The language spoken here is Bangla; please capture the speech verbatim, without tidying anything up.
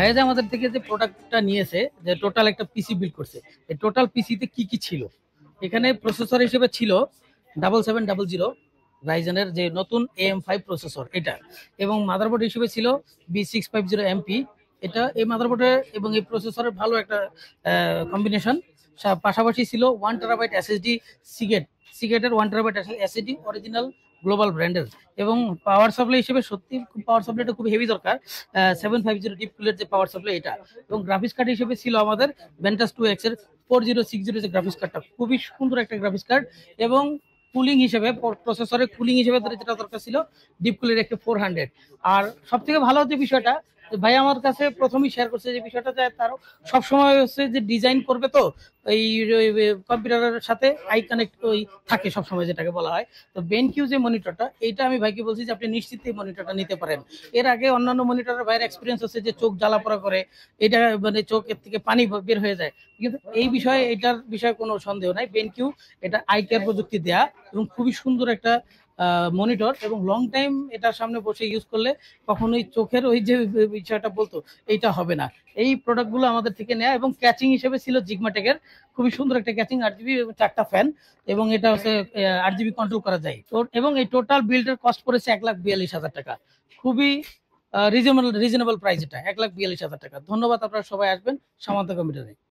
ভাইয়া যে আমাদের থেকে যে প্রোডাক্টটা নিয়েছে, যে টোটাল একটা পিসি বিল্ড করছে, এই টোটাল পিসিতে কি কি ছিল? এখানে প্রসেসর হিসেবে ছিল ডাবল সেভেন ডাবল জিরো রাইজেনের যে নতুন এম ফাইভ প্রসেসর এটা, এবং মাদারবোর্ড হিসেবে ছিল B six five zero MP. এটা এই মাদারবোর্ডে এবং এই প্রসেসরের ভালো একটা কম্বিনেশন। পাশাপাশি ছিল ওয়ান টেরাবাইট এসএসডি, সিগেট সিগেটের one terabyte SSD original global ব্র্যান্ডের। এবং পাওয়ার সাপ্লাই হিসেবে সত্যি পাওয়ার সাপ্লাইটা খুব হেভি দরকার, সেভেন ফাইভ জিরো ডিপ কুলের যে পাওয়ার সাপ্লাই এটা। এবং গ্রাফিক্স কার্ড হিসেবে ছিল আমাদের ভেন্টাস টু এক্স এর ফোর জিরো সিক্স জিরো যে গ্রাফিক্স কার্ডটা, খুবই সুন্দর একটা গ্রাফিক্স কার্ড। এবং কুলিং হিসেবে প্রসেসরের কুলিং হিসেবে যেটা দরকার ছিল ডিপ কুলের একটা ফোর হান্ড্রেড। আর সব থেকে ভালো যে বিষয়টা, ভাই আমার কাছে প্রথমেই শেয়ার করছে যে বিষয়টা, যে তার সবসময় হচ্ছে যে ডিজাইন করবে, তো এই কম্পিউটারের সাথে আই কানেক্ট ওই থাকে সবসময়, যেটাকে বলা হয়। তো বেনকিউ যে মনিটরটা, এইটা আমি ভাইকে বলছি যে আপনি নিশ্চিত এই মনিটরটা নিতে পারেন। এর আগে অন্যান্য মনিটরের বাইরে এক্সপিরিয়েন্স হচ্ছে যে চোখ জ্বালাপোড়া করে, এটা মানে চোখের থেকে পানি বের হয়ে যায়। কিন্তু এই বিষয়ে এটার বিষয়ে কোনো সন্দেহ নাই। বেনকিউ এটা আই কেয়ার প্রযুক্তি দেয়া এবং খুবই সুন্দর একটা মনিটর, এবং লং টাইম এটার সামনে বসে ইউজ করলে কখনোই চোখের ওই যে বিষয়টা বলতো এইটা হবে না। এই প্রোডাক্টগুলো আমাদের থেকে নেয়া। এবং ক্যাচিং হিসেবে ছিল জিগমাটেকের খুবই সুন্দর একটা ক্যাচিং, আট জিবি চারটা ফ্যান, এবং এটা হচ্ছে আট জিবি কন্ট্রোল করা যায়। তো এবং এই টোটাল বিল্ডের কস্ট পড়েছে এক লাখ বিয়াল্লিশ হাজার টাকা। খুবই রিজনেবল রিজনেবল প্রাইস, এটা এক লাখ বিয়াল্লিশ হাজার টাকা। ধন্যবাদ, আপনারা সবাই আসবেন সামান্ত কম্পিউটারে।